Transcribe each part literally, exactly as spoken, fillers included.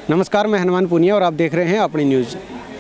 नमस्कार, मैं हनुमान पुनिया और आप देख रहे हैं अपनी न्यूज़।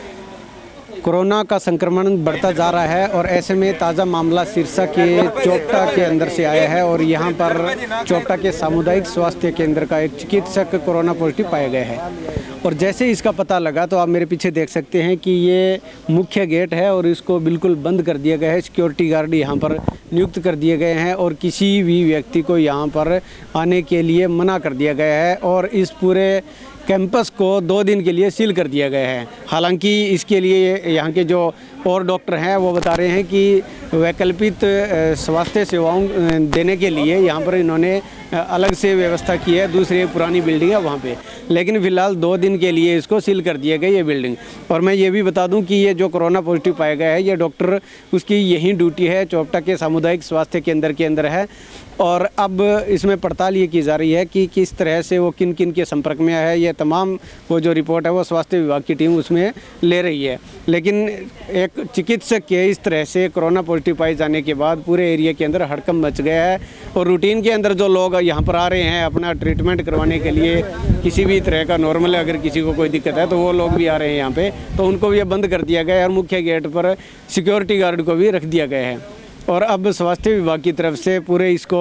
कोरोना का संक्रमण बढ़ता जा रहा है और ऐसे में ताज़ा मामला सिरसा के चोपटा के अंदर से आया है और यहां पर चोपटा के सामुदायिक स्वास्थ्य केंद्र का एक चिकित्सक कोरोना पॉजिटिव पाया गया है। और जैसे इसका पता लगा तो आप मेरे पीछे देख सकते हैं कि ये मुख्य गेट है और इसको बिल्कुल बंद कर दिया गया है। सिक्योरिटी गार्ड यहाँ पर नियुक्त कर दिए गए हैं और किसी भी व्यक्ति को यहाँ पर आने के लिए मना कर दिया गया है और इस पूरे कैंपस को दो दिन के लिए सील कर दिया गया है। हालांकि इसके लिए यहाँ के जो और डॉक्टर हैं वो बता रहे हैं कि वैकल्पिक स्वास्थ्य सेवाओं देने के लिए यहाँ पर इन्होंने अलग से व्यवस्था की है, दूसरी पुरानी बिल्डिंग है वहाँ पे, लेकिन फ़िलहाल दो दिन के लिए इसको सील कर दिया गया ये बिल्डिंग। और मैं ये भी बता दूं कि ये जो कोरोना पॉजिटिव पाया गया है ये डॉक्टर उसकी यही ड्यूटी है, चोपटा के सामुदायिक स्वास्थ्य केंद्र के अंदर है और अब इसमें पड़ताल ये की जा रही है कि किस तरह से वो किन किन के संपर्क में आया है। ये तमाम वो जो रिपोर्ट है वो स्वास्थ्य विभाग की टीम उसमें ले रही है। लेकिन एक चिकित्सक के इस तरह से कोरोना पॉजिटिव पाए जाने के बाद पूरे एरिया के अंदर हड़कंप मच गया है और रूटीन के अंदर जो लोग यहाँ पर आ रहे हैं अपना ट्रीटमेंट करवाने के लिए, किसी भी तरह का नॉर्मल अगर किसी को कोई दिक्कत है तो वो लोग भी आ रहे हैं यहाँ पे, तो उनको भी बंद कर दिया गया है और मुख्य गेट पर सिक्योरिटी गार्ड को भी रख दिया गया है। और अब स्वास्थ्य विभाग की तरफ से पूरे इसको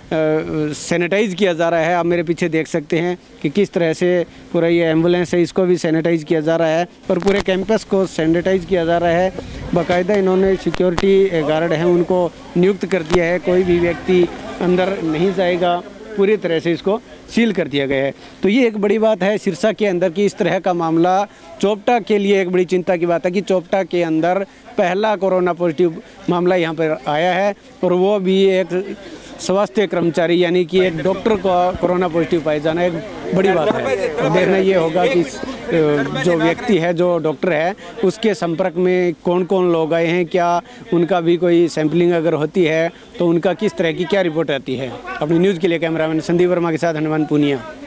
सैनिटाइज किया जा रहा है। आप मेरे पीछे देख सकते हैं कि किस तरह से पूरा ये एम्बुलेंस है इसको भी सैनिटाइज किया जा रहा है और पूरे कैंपस को सैनिटाइज किया जा रहा है। बाकायदा इन्होंने सिक्योरिटी गार्ड हैं उनको नियुक्त कर दिया है, कोई भी व्यक्ति अंदर नहीं जाएगा, पूरी तरह से इसको सील कर दिया गया है। तो ये एक बड़ी बात है सिरसा के अंदर कि इस तरह का मामला चोपटा के लिए एक बड़ी चिंता की बात है कि चोपटा के अंदर पहला कोरोना पॉजिटिव मामला यहाँ पर आया है और वो भी एक स्वास्थ्य कर्मचारी यानी कि एक डॉक्टर को कोरोना पॉजिटिव पाया जाना एक बड़ी बात है। तो देखना ये होगा कि जो व्यक्ति है, जो डॉक्टर है, उसके संपर्क में कौन कौन लोग आए हैं, क्या उनका भी कोई सैंपलिंग अगर होती है तो उनका किस तरह की क्या रिपोर्ट आती है। अपनी न्यूज़ के लिए कैमरामैन संदीप वर्मा के साथ हनुमान पुनिया।